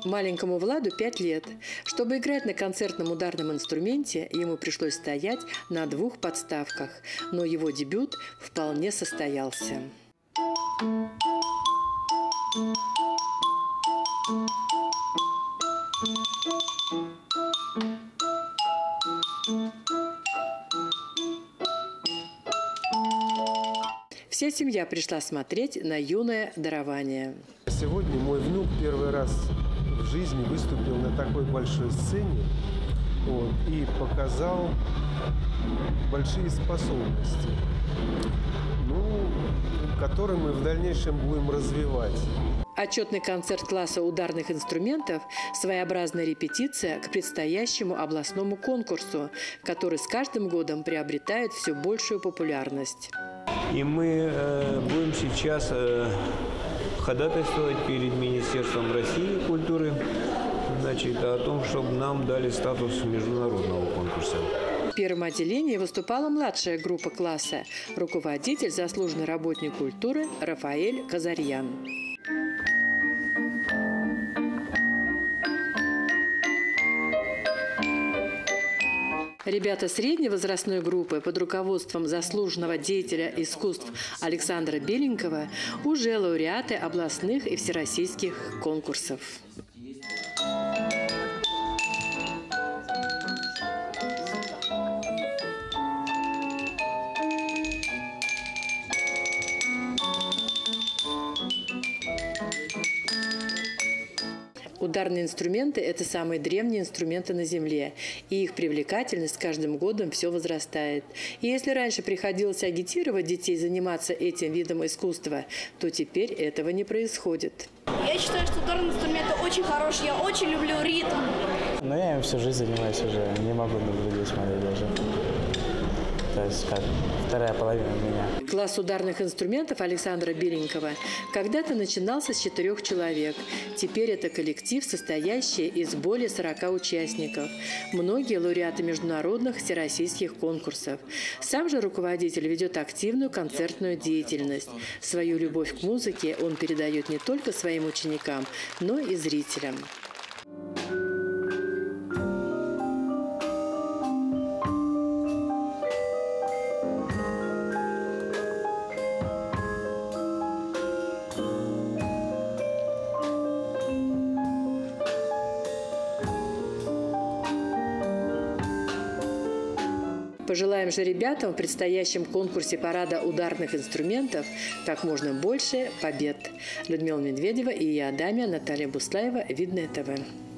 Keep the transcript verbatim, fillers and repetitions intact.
Маленькому Владу пять лет. Чтобы играть на концертном ударном инструменте, ему пришлось стоять на двух подставках, но его дебют вполне состоялся. Вся семья пришла смотреть на юное дарование. Сегодня мой внук первый раз в жизни выступил на такой большой сцене, вот, и показал большие способности, ну, которые мы в дальнейшем будем развивать. Отчетный концерт класса ударных инструментов – своеобразная репетиция к предстоящему областному конкурсу, который с каждым годом приобретает все большую популярность. И мы э, будем сейчас э, ходатайствовать перед Министерством России культуры, значит, о том, чтобы нам дали статус международного конкурса. В первом отделении выступала младшая группа класса – руководитель, заслуженный работник культуры Рафаэль Казарьян. Ребята средней возрастной группы под руководством заслуженного деятеля искусств Александра Беленького уже лауреаты областных и всероссийских конкурсов. Ударные инструменты – это самые древние инструменты на Земле, и их привлекательность с каждым годом все возрастает. И если раньше приходилось агитировать детей заниматься этим видом искусства, то теперь этого не происходит. Я считаю, что ударные инструменты очень хорошие, я очень люблю ритм. Но я им всю жизнь занимаюсь уже, не могу наблюдать моей даже. То есть как вторая половина меня. Класс ударных инструментов Александра Беленького когда-то начинался с четырех человек. Теперь это коллектив, состоящий из более сорока участников. Многие лауреаты международных всероссийских конкурсов. Сам же руководитель ведет активную концертную деятельность. Свою любовь к музыке он передает не только своим ученикам, но и зрителям. Пожелаем же ребятам в предстоящем конкурсе парада ударных инструментов как можно больше побед. Людмила Медведева и я, Адамия, Наталья Буслаева, Видное ТВ.